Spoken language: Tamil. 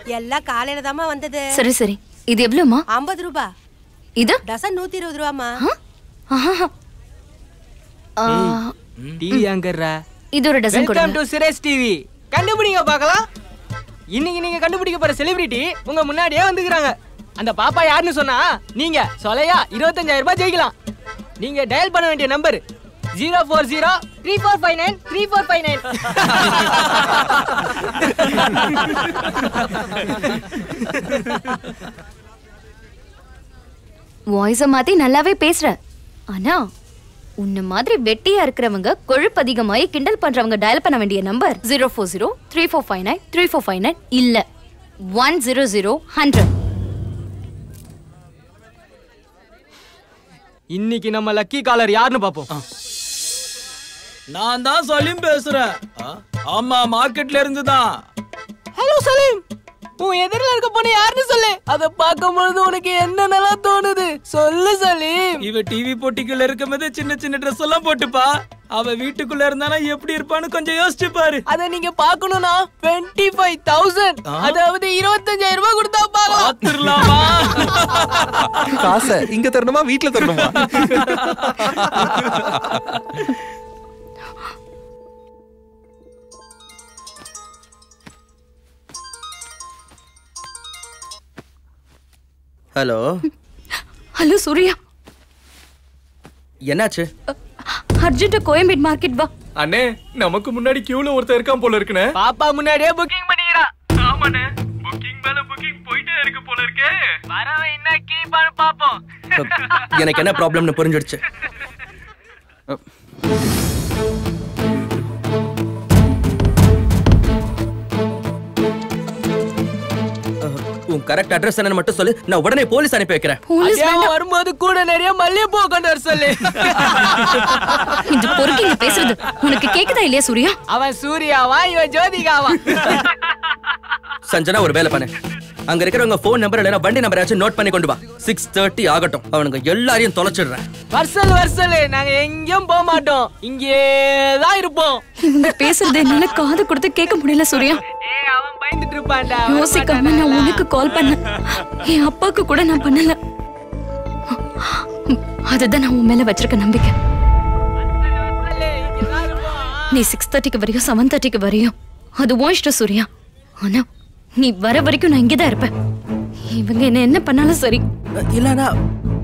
எல்லாம் காலையில தாமா வந்தது. சரி சரி, இது எவ்வளவுமா? 50 ரூபாய். இது டசன் 120 ரூபாமா. டிவி ஆங்கர்ரா. இது ஒரு டசன் கொடுங்க. Welcome to Suresh TV. கண்டுபிடிங்க பார்க்கலாம். இன்னைக்கு நீங்க கண்டுபிடிக்க போற செலிபிரிட்டி உங்க முன்னாடியே வந்துக்கறாங்க. அந்த பாப்பா யாருன்னு சொன்னா நீங்க சொலையா 25000 ரூபாய் ஜெயிக்கலாம். நீங்க டயல் பண்ண வேண்டிய நம்பர் 04034593459. வாய்ஸ மாத்தி நல்லாவே பேசுற. ஆனா உன்ன மாதிரி வெட்டியா இருக்கிறவங்க கொழுப்பு அதிகமாயி கிண்டல் பண்றவங்க டயல் பண்ண வேண்டிய நம்பர் 04034593459 இல்ல 100. இன்னைக்கு நம்ம லக்கி காலர் யாருன்னு பாப்போம். நான் தான் சலீம் பேசுறேன். ஆமா, மார்க்கெட்ல இருந்து தான். ஹலோ சலீம், உன் எதிரில இருக்க பொண்ணு யாருன்னு சொல்லு. அத பாக்கும்போது உனக்கு என்னென்னலாம் தோணுது சொல்லு சலீம். இவ டிவி போட்டிக்குள்ள இருக்கும்போது சின்ன சின்ன ட்ரெஸ் எல்லாம் போட்டுப்பா. அவ வீட்டுக்குள்ள இருந்தானா எப்படி இருப்பான்னு கொஞ்சம் யோசிச்சு பாரு. அத நீங்க பாக்கணும்னா 25000, அதாவது 25000 ரூபாய் கொடுத்தா பாத்துறலாமா? காசை இங்க தரணுமா வீட்ல தரணுமா? ஹலோ ஹலோ சூர்யா, என்னாச்சு? அர்ஜென்ட்டா கோயம்பேடு மார்க்கெட் வா. அண்ணே, நமக்கு முன்னாடி கியூல ஒருத்தர் இருக்கான் போல இருக்குனே. பாப்பா முன்னாடியே புக்கிங் பண்ணிக்கிறான். ஆமாண்ணே, புக்கிங் மேல புக்கிங் போயிட்டே இருக்கு போல இருக்கே. வரவன் என்ன கீப்பான்னு பாப்போம். எனக்கு என்ன ப்ராப்ளம்னு புரிஞ்சிடுச்சு. உன் கரெக்ட் அட்ரஸ் என்னன்னு மட்டும் சொல்லு, நான் உடனே போலீஸ் அனுப்பி வைக்கிறேன். போலீஸ் வரும்போது கூட நிறைய மல்லிகைப்பூ கொண்டு வர சொல்லு. இந்த பொறுக்கிங்க பேசுறது உனக்கு கேக்குதா இல்லையா சூர்யா? அவன் சூர்யாவா, இவன் ஜோதிகாவா? சஞ்சனா, ஒரு வேலை பண்ணு. அங்க இருக்கிறவங்க போன் நம்பர் இல்லைன்னா வண்டி நம்பர் ஆச்சு நோட் பண்ணி கொண்டு வா. 6:30 ஆகட்டும். அவனுங்க எல்லாரையும் தொலைச்சிடுறேன். வர்சல் நாங்க எங்கேயும் போக மாட்டோம், இங்கேதான் இருப்போம். இவங்க பேசுறது என்னால காது கொடுத்து கேட்க முடியல சூர்யா. அவன் பயந்துட்டு இருப்பான்டா. யோசிக்காம நான் உனக்கு கால் பண்ணேன். என் அப்பாக்கு கூட நான் பண்ணல. அதுதான் நான் உன் மேல வச்சிருக்க நம்பிக்கை. நீ 6:30க்கு வரையும் 7:30க்கு வரையும் அது உன் இஷ்டம் சூர்யா. ஆனா நீ வர வரைக்கும் நான் இங்கதான் இருப்பேன். இவங்க என்ன பண்ணாலும் சரி. இல்லனா